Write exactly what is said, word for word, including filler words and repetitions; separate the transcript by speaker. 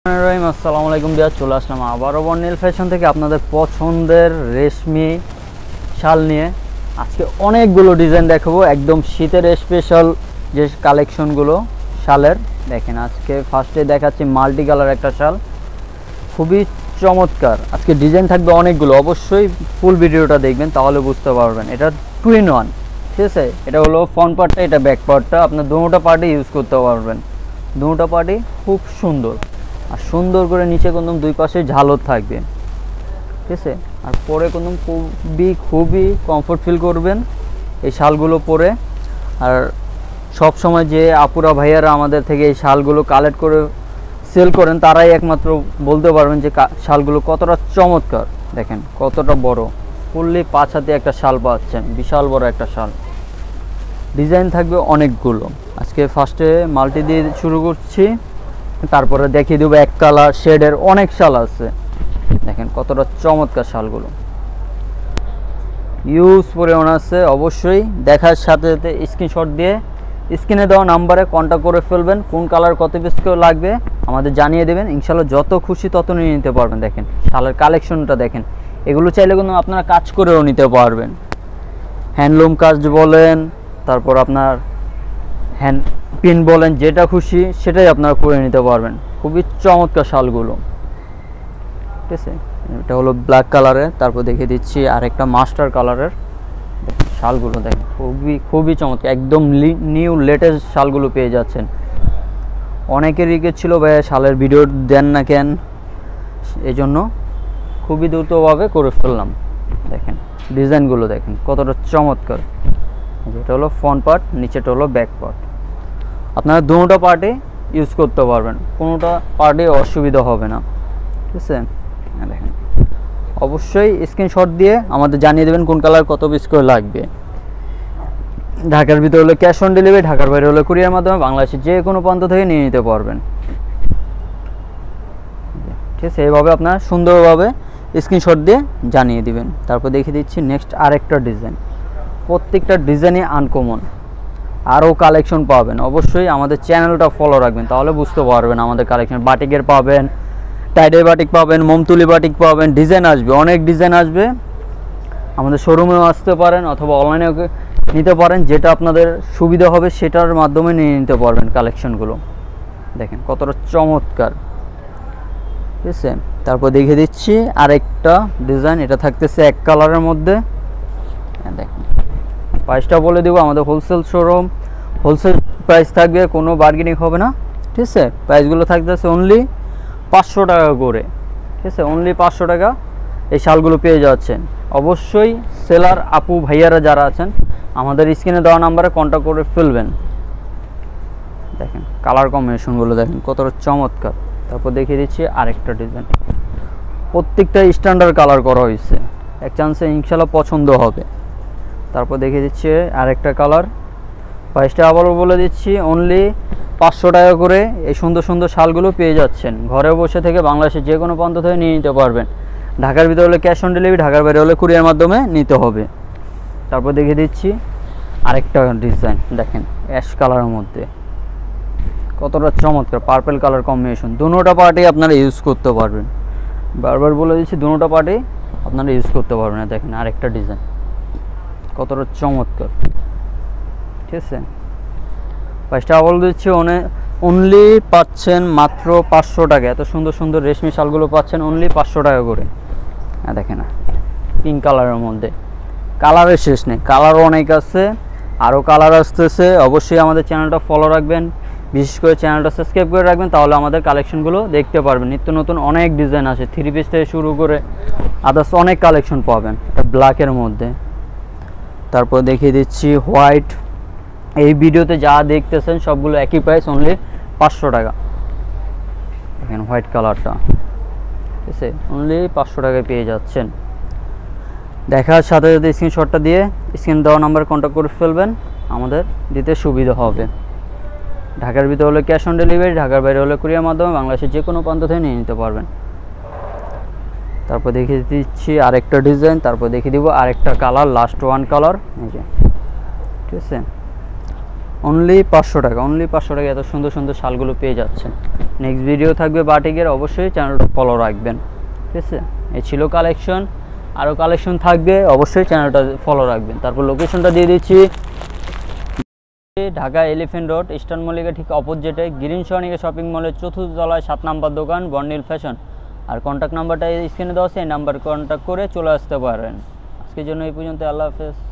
Speaker 1: আসসালামু আলাইকুম বিয়ার, চলে আসলাম আবারও বর্ণিল ফ্যাশন থেকে আপনাদের পছন্দের রেশমি শাল নিয়ে। আজকে অনেকগুলো ডিজাইন দেখাবো, একদম শীতের স্পেশাল যে কালেকশনগুলো শালের। দেখেন আজকে ফার্স্টে দেখাচ্ছি মাল্টি কালার একটা শাল, খুবই চমৎকার। আজকে ডিজাইন থাকবে অনেকগুলো, অবশ্যই ফুল ভিডিওটা দেখবেন তাহলে বুঝতে পারবেন। এটা টু ইন ওয়ান, ঠিক আছে। এটা হলো ফ্রন্ট পার্টটা, এটা ব্যাক পার্টটা, আপনার দুটোটা পার্টে ইউজ করতে পারবেন। দুটোটা পার্টই খুব সুন্দর, আর সুন্দর করে নিচে কিন্তু দুই পাশে ঝালর থাকবে, ঠিক আছে। আর পরে কিন্তু খুবই খুবই কমফোর্ট ফিল করবেন এই শালগুলো পরে। আর সব সময় যে আপুরা ভাইয়ারা আমাদের থেকে এই শালগুলো কালেক্ট করে সেল করেন, তারাই একমাত্র বলতে পারবেন যে শালগুলো কতটা চমৎকার। দেখেন কতটা বড়, ফুললি পাঁচ হাতে একটা শাল পাচ্ছেন, বিশাল বড় একটা শাল। ডিজাইন থাকবে অনেকগুলো। আজকে ফার্স্টে মাল্টি দিয়ে শুরু করছি, তারপরে দেখিয়ে দেবো এক কালার শেডের অনেক শাল আছে। দেখেন কতটা চমৎকার শালগুলো, ইউজ পরিমাণ আছে। অবশ্যই দেখার সাথে সাথে স্ক্রিনশট দিয়ে স্ক্রিনে দেওয়া নাম্বারে কন্ট্যাক্ট করে ফেলবেন। কোন কালার কত পিস লাগবে আমাদের জানিয়ে দেবেন, ইনশাল্লাহ যত খুশি তত নিয়ে নিতে পারবেন। দেখেন শালের কালেকশনটা দেখেন, এগুলো চাইলে কিন্তু আপনারা কাজ করেও নিতে পারবেন। হ্যান্ডলুম কাজ বলেন, তারপর আপনার হ্যান্ড পিন বলেন, যেটা খুশি সেটাই আপনারা করে নিতে পারবেন। খুবই চমৎকার শালগুলো, ঠিক আছে। এটা হলো ব্ল্যাক কালারের, তারপর দেখিয়ে দিচ্ছি আরেকটা মাস্টার কালারের শালগুলো। দেখেন খুবই খুবই চমৎকার, একদম নিউ লেটেস্ট শালগুলো পেয়ে যাচ্ছেন। অনেকের রিকোয়েস্ট ছিল ভাই শালের ভিডিও দেন না কেন, এই জন্য খুবই দ্রুতভাবে করে ফেললাম। দেখেন ডিজাইনগুলো দেখেন কতটা চমৎকার। এটা হলো ফ্রন্ট পার্ট, নিচেটা হলো ব্যাক পার্ট। আপনারা দুটো পার্টে ইউজ করতে পারবেন, কোনোটা পার্টে অসুবিধা হবে না, ঠিক আছে। দেখেন অবশ্যই স্ক্রিনশট দিয়ে আমাদের জানিয়ে দেবেন কোন কালার কত পিস করে লাগবে। ঢাকার ভিতরে হলে ক্যাশ অন ডেলিভারি, ঢাকার বাইরে হলে কুরিয়ার মাধ্যমে বাংলাদেশের যে কোনো প্রান্ত থেকে নিয়ে নিতে পারবেন, ঠিক আছে। এইভাবে আপনার সুন্দরভাবে স্ক্রিনশট দিয়ে জানিয়ে দিবেন। তারপর দেখিয়ে দিচ্ছি নেক্সট আরেকটা ডিজাইন। প্রত্যেকটা ডিজাইনই আনকমন, আরও কালেকশন পাবেন। অবশ্যই আমাদের চ্যানেলটা ফলো রাখবেন, তাহলে বুঝতে পারবেন আমাদের কালেকশন। বাটিকের পাবেন, টাইডের বাটিক পাবেন, মোমতুলি বাটিক পাবেন, ডিজাইন আসবে, অনেক ডিজাইন আসবে। আমাদের শোরুমেও আসতে পারেন অথবা অনলাইনেও নিতে পারেন, যেটা আপনাদের সুবিধা হবে সেটার মাধ্যমে নিয়ে নিতে পারবেন কালেকশনগুলো। দেখেন কতটা চমৎকার, ঠিক আছে। তারপর দেখিয়ে দিচ্ছি আরেকটা ডিজাইন, এটা থাকতেছে এক কালারের মধ্যে। দেখেন প্রাইসটা বলে দেবো, আমাদের হোলসেল শোরুম, হোলসেল প্রাইস থাকবে, কোনো বার্গেনিং হবে না, ঠিক আছে। প্রাইসগুলো থাকতেছে অনলি পাঁচশো টাকা করে, ঠিক আছে। অনলি পাঁচশো টাকা এই শালগুলো পেয়ে যাচ্ছেন। অবশ্যই সেলার আপু ভাইয়ারা যারা আছেন আমাদের স্ক্রিনে দেওয়া নাম্বারে কন্ট্যাক্ট করে ফেলবেন। দেখেন কালার কম্বিনেশনগুলো দেখেন কতটা চমৎকার। তারপর দেখিয়ে দিচ্ছি আরেকটা ডিজাইন, প্রত্যেকটা স্ট্যান্ডার্ড কালার করা হয়েছে, এক চান্সে ইনশাল্লাহ পছন্দ হবে। তারপর দেখিয়ে দিচ্ছি আরেকটা কালার, প্রাইসটা আবারও বলে দিচ্ছি অনলি পাঁচশো টাকা করে এই সুন্দর সুন্দর শালগুলো পেয়ে যাচ্ছেন। ঘরে বসে থেকে বাংলাদেশের যে কোনো প্রান্ত থেকে নিয়ে নিতে পারবেন। ঢাকার ভিতরে হলে ক্যাশ অন ডেলিভারি, ঢাকার বাইরে হলে কুরিয়ার মাধ্যমে নিতে হবে। তারপর দেখিয়ে দিচ্ছি আরেকটা ডিজাইন, দেখেন অ্যাশ কালারের মধ্যে কতটা চমৎকার, পার্পল কালার কম্বিনেশন। দুটোটা পার্টি আপনারা ইউজ করতে পারবেন, বারবার বলে দিচ্ছি দুটোটা পার্টি আপনারা ইউজ করতে পারবেন। দেখেন আরেকটা ডিজাইন কতটা চমৎকার, ঠিক আছে। প্রাইসটা বলে দিচ্ছি অনেক অনলি পাচ্ছেন মাত্র পাঁচশো টাকা। এত সুন্দর সুন্দর রেশমি শালগুলো পাচ্ছেন অনলি পাঁচশো টাকা করে। হ্যাঁ দেখেন না পিঙ্ক কালারের মধ্যে, কালারের শেষ নেই, কালারও অনেক আছে, আরও কালার আসতেছে। অবশ্যই আমাদের চ্যানেলটা ফলো রাখবেন, বিশেষ করে চ্যানেলটা সাবস্ক্রাইব করে রাখবেন, তাহলে আমাদের কালেকশনগুলো দেখতে পারবেন। নিত্য নতুন অনেক ডিজাইন আছে, থ্রি পিস থেকে শুরু করে আদার্স অনেক কালেকশন পাবেন। এটা ব্ল্যাকের মধ্যে। তারপর দেখিয়ে দিচ্ছি হোয়াইট, এই ভিডিওতে যা দেখতেছেন সবগুলো একই প্রাইস, অনলি পাঁচশো টাকা। দেখেন হোয়াইট কালারটা, ঠিক আছে, অনলি পাঁচশো টাকায় পেয়ে যাচ্ছেন। দেখার সাথে সাথে স্ক্রিনশটটা দিয়ে স্ক্রিন দেওয়া নাম্বারে কন্ট্যাক্ট করে ফেলবেন, আমাদের দিতে সুবিধা হবে। ঢাকার ভিতরে হলে ক্যাশ অন ডেলিভারি, ঢাকার বাইরে হলে কুরিয়ার মাধ্যমে বাংলাদেশের যে কোনো প্রান্ত থেকে নিয়ে নিতে পারবেন। তারপর দেখিয়ে দিচ্ছি আরেকটা ডিজাইন, তারপর দেখিয়ে দিব আরেকটা কালার, লাস্ট ওয়ান কালার, এই যে, ঠিক আছে। অনলি পাঁচশো টাকা, অনলি পাঁচশো টাকা এত সুন্দর সুন্দর শালগুলো পেয়ে যাচ্ছেন। নেক্সট ভিডিও থাকবে বাটিকের, অবশ্যই চ্যানেলটা ফলো রাখবেন। ঠিক আছে, এই ছিল কালেকশন, আরও কালেকশন থাকবে, অবশ্যই চ্যানেলটা ফলো রাখবেন। তারপর লোকেশনটা দিয়ে দিচ্ছি, Dhaka elephant road, eastern Mallika ঠিক অপোজিটে গ্রিন সনিকা শপিং মলের চতুর্থ তলায় সাত নাম্বার দোকান বর্ণিল ফ্যাশন। আর কন্ট্যাক্ট নাম্বারটা স্ক্রিনে দেওয়া আছে, এই নাম্বার কন্ট্যাক্ট করে চলে আসতে পারেন। আজকের জন্য এই পর্যন্ত, আল্লাহ হাফেজ।